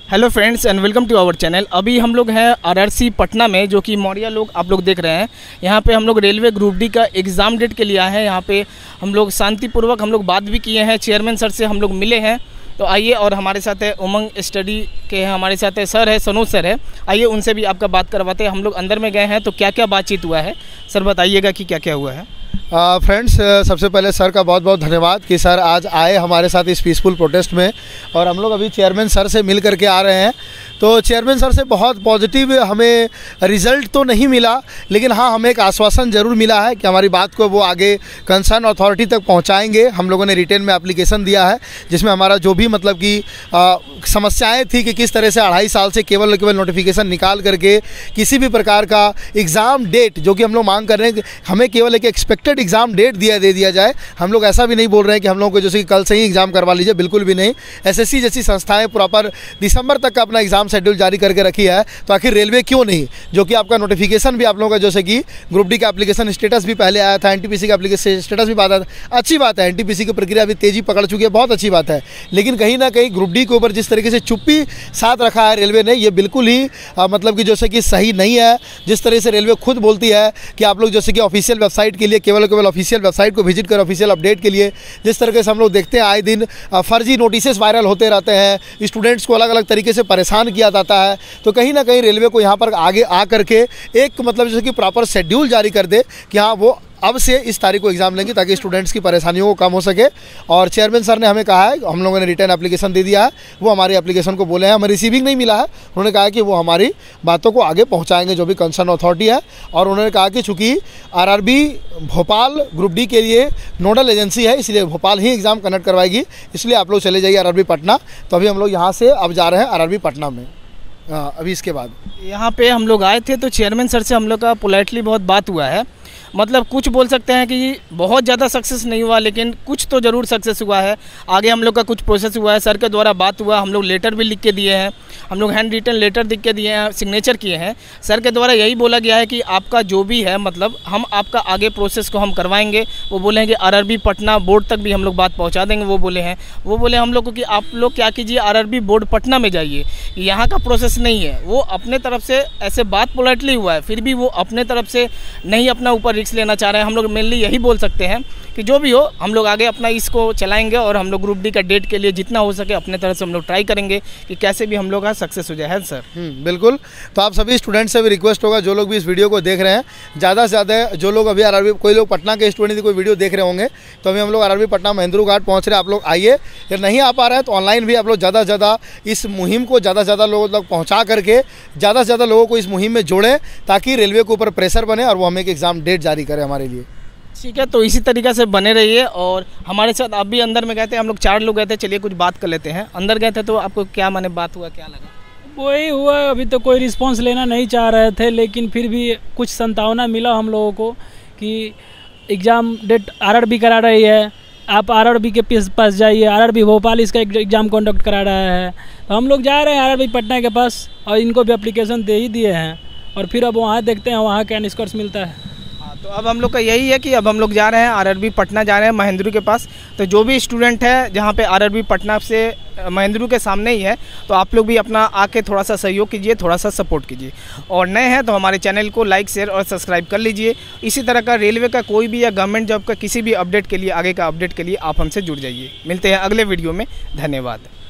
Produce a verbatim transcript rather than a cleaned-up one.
Hello friends and welcome to our channel. अभी हम लोग हैं आरआरसी पटना में, जो कि मौर्या लोग आप लोग देख रहे हैं। यहाँ पे हम लोग रेलवे ग्रुप डी का एग्ज़ाम डेट के लिए आए हैं। यहाँ पे हम लोग शांतिपूर्वक हम लोग बात भी किए हैं, चेयरमैन सर से हम लोग मिले हैं। तो आइए, और हमारे साथ है उमंग स्टडी के हैं, हमारे साथ है सर है, सनोज सर है। आइए उनसे भी आपका बात करवाते हैं। हम लोग अंदर में गए हैं तो क्या क्या बातचीत हुआ है, सर बताइएगा कि क्या क्या हुआ है। फ्रेंड्स uh, सबसे पहले सर का बहुत बहुत धन्यवाद कि सर आज आए हमारे साथ इस पीसफुल प्रोटेस्ट में, और हम लोग अभी चेयरमैन सर से मिल करके आ रहे हैं। तो चेयरमैन सर से बहुत पॉजिटिव हमें रिज़ल्ट तो नहीं मिला, लेकिन हाँ हमें एक आश्वासन ज़रूर मिला है कि हमारी बात को वो आगे कंसर्न अथॉरिटी तक पहुंचाएंगे। हम लोगों ने रिटेन में एप्लीकेशन दिया है, जिसमें हमारा जो भी मतलब कि समस्याएं थी कि किस तरह से अढ़ाई साल से केवल केवल नोटिफिकेशन निकाल करके किसी भी प्रकार का एग्ज़ाम डेट, जो कि हम लोग मांग कर रहे हैं, हमें केवल एक एक्सपेक्टेड एग्ज़ाम डेट दिया दे दिया जाए। हम लोग ऐसा भी नहीं बोल रहे हैं कि हम लोगों को जैसे कि कल से ही एग्ज़ाम करवा लीजिए, बिल्कुल भी नहीं। एसएससी जैसी संस्थाएं प्रॉपर दिसंबर तक का अपना एग्ज़ाम शेड्यूल जारी करके रखी है, तो आखिर रेलवे क्यों नहीं? जो कि आपका नोटिफिकेशन भी आप लोगों का जैसे कि ग्रुप डी का एप्लीकेशन स्टेटस भी पहले आया था, एनटीपीसी का एप्लीकेशन स्टेटस भी आता था। अच्छी बात है, एनटीपीसी की प्रक्रिया भी तेज़ी पकड़ चुकी है, बहुत अच्छी बात है। लेकिन कहीं ना कहीं ग्रुप डी के ऊपर जिस तरीके से चुप्पी साथ रखा है रेलवे ने, ये बिल्कुल ही आ, मतलब कि जैसे कि सही नहीं है। जिस तरह से रेलवे खुद बोलती है कि आप लोग जैसे कि ऑफिशियल वेबसाइट के लिए केवल केवल ऑफिशियल वेबसाइट को विजिट कर ऑफिशियल अपडेट के लिए, जिस तरीके से हम लोग देखते हैं आए दिन फर्जी नोटिसेस वायरल होते रहते हैं, स्टूडेंट्स को अलग अलग तरीके से परेशान किया जाता है। तो कहीं ना कहीं रेलवे को यहाँ पर आगे आ करके एक मतलब जैसे कि प्रॉपर शेड्यूल जारी कर दे कि हाँ वो अब से इस तारीख को एग्ज़ाम लेंगे, ताकि स्टूडेंट्स की परेशानियों को कम हो सके। और चेयरमैन सर ने हमें कहा है, हम लोगों ने रिटर्न एप्लीकेशन दे दिया है, वो हमारी एप्लीकेशन को बोले हैं, हमें रिसीविंग नहीं मिला है। उन्होंने कहा कि वो हमारी बातों को आगे पहुंचाएंगे, जो भी कंसर्न अथॉरिटी है। और उन्होंने कहा कि चूँकि आरआरबी भोपाल ग्रुप डी के लिए नोडल एजेंसी है, इसलिए भोपाल ही एग्ज़ाम कंडक्ट करवाएगी, इसलिए आप लोग चले जाइए आरआरबी पटना। तो अभी हम लोग यहाँ से अब जा रहे हैं आरआरबी पटना में। हाँ, अभी इसके बाद यहाँ पे हम लोग आए थे तो चेयरमैन सर से हम लोग का पोलाइटली बहुत बात हुआ है। मतलब कुछ बोल सकते हैं कि बहुत ज़्यादा सक्सेस नहीं हुआ, लेकिन कुछ तो ज़रूर सक्सेस हुआ है। आगे हम लोग का कुछ प्रोसेस हुआ है, सर के द्वारा बात हुआ, हम लोग लेटर भी लिख के दिए हैं, हम लोग हैंड रिटन लेटर लिख के दिए हैं, सिग्नेचर किए हैं। सर के द्वारा यही बोला गया है कि आपका जो भी है, मतलब हम आपका आगे प्रोसेस को हम करवाएंगे। वो बोले हैं कि आरआरबी पटना बोर्ड तक भी हम लोग बात पहुँचा देंगे। वो बोले हैं वो बोले हम लोग को कि आप लोग क्या कीजिए, आरआरबी बोर्ड पटना में जाइए, यहाँ का प्रोसेस नहीं है। वो अपने तरफ से ऐसे बात पोलाइटली हुआ है, फिर भी वो अपने तरफ से नहीं अपना ऊपर रिस्क लेना चाह रहे हैं। हम लोग मेनली यही बोल सकते हैं कि जो भी हो, हम लोग आगे अपना इसको चलाएंगे, और हम लोग ग्रुप डी का डेट के लिए जितना हो सके अपने तरफ से हम लोग ट्राई करेंगे कि कैसे भी हम लोग का सक्सेस हो जाए। है सर? बिल्कुल। तो आप सभी स्टूडेंट्स से भी रिक्वेस्ट होगा, जो लोग भी इस वीडियो को देख रहे हैं, ज़्यादा से ज़्यादा जो लोग अभी आरआरबी, कोई लोग पटना के स्टूडेंट कोई वीडियो देख रहे होंगे, तो अभी हम लोग आरआरबी पटना महेंद्रू घाट पहुँच रहे हैं। आप लोग आइए, या नहीं आ पा रहे हैं तो ऑनलाइन भी आप लोग ज़्यादा से ज़्यादा इस मुहिम को ज़्यादा से ज़्यादा लोगों तक पहुँचा करके ज़्यादा से ज़्यादा लोगों को इस मुहिम में जोड़ें, ताकि रेलवे के ऊपर प्रेशर बने और वो हमें एक एग्ज़ाम डेट जारी करे हमारे लिए। ठीक है, तो इसी तरीक़े से बने रहिए। और हमारे साथ आप भी अंदर में गए थे, हम लोग चार लोग गए थे। चलिए कुछ बात कर लेते हैं। अंदर गए थे तो आपको क्या माने बात हुआ, क्या लगा? वही हुआ, अभी तो कोई रिस्पांस लेना नहीं चाह रहे थे, लेकिन फिर भी कुछ संभावना मिला हम लोगों को कि एग्ज़ाम डेट आरआरबी करा रही है, आप आरआरबी के पास जाइए, आरआरबी भोपाल इसका एग्ज़ाम कंडक्ट करा रहा है। तो हम लोग जा रहे हैं आरआरबी पटना के पास, और इनको भी एप्लीकेशन दे ही दिए हैं, और फिर अब वहाँ देखते हैं वहाँ क्या निष्कर्ष मिलता है। तो अब हम लोग का यही है कि अब हम लोग जा रहे हैं आरआरबी पटना, जा रहे हैं महेंद्रू के पास। तो जो भी स्टूडेंट है जहाँ पे आरआरबी पटना से महेंद्रू के सामने ही है, तो आप लोग भी अपना आके थोड़ा सा सहयोग कीजिए, थोड़ा सा सपोर्ट कीजिए। और नए हैं तो हमारे चैनल को लाइक, शेयर और सब्सक्राइब कर लीजिए। इसी तरह का रेलवे का कोई भी या गवर्नमेंट जॉब का किसी भी अपडेट के लिए, आगे का अपडेट के लिए आप हमसे जुड़ जाइए। मिलते हैं अगले वीडियो में। धन्यवाद।